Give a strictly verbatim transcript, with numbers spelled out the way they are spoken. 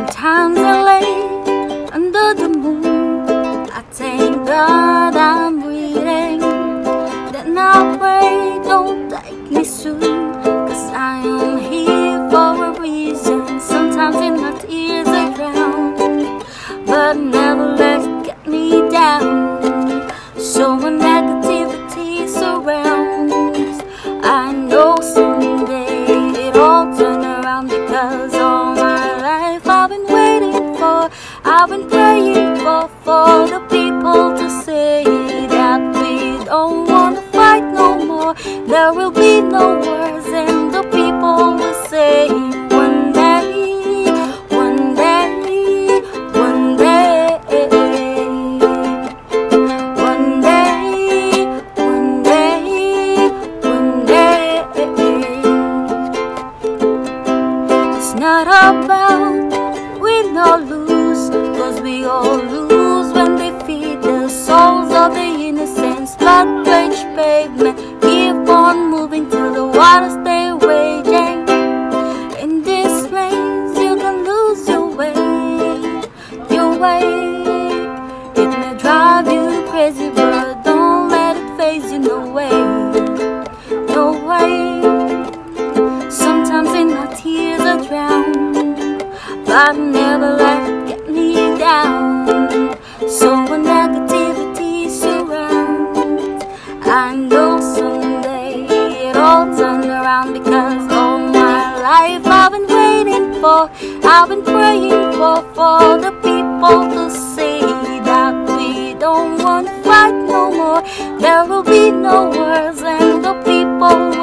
Sometimes I lay under the moon. I thank God I'm breathing. Then I pray, don't take me soon, 'cause I am here for a reason. Sometimes in my tears I drown, but never let it get me down. So when negativity surrounds, I know someday it'll turn around, because all my life I've been waiting for, I've been praying for, for the people to say that we don't want to fight no more. There will be no wars, and the people will say one day, one day, one day, one day, one day, one day. It's not about win or lose, 'cause we all lose when they feed the souls of the innocents. Blood-drenched pavement, keep on moving till the waters stay raging. In this place you can lose your way, your way. It may drive you crazy, but don't let it phase you, no way, no way. Sometimes in my tears I drown, but never let it get me down. So when negativity surrounds, I know someday it'll turn around, because all my life I've been waiting for, I've been praying for, for the people to say that we don't want to fight no more. There will be no wars, and the people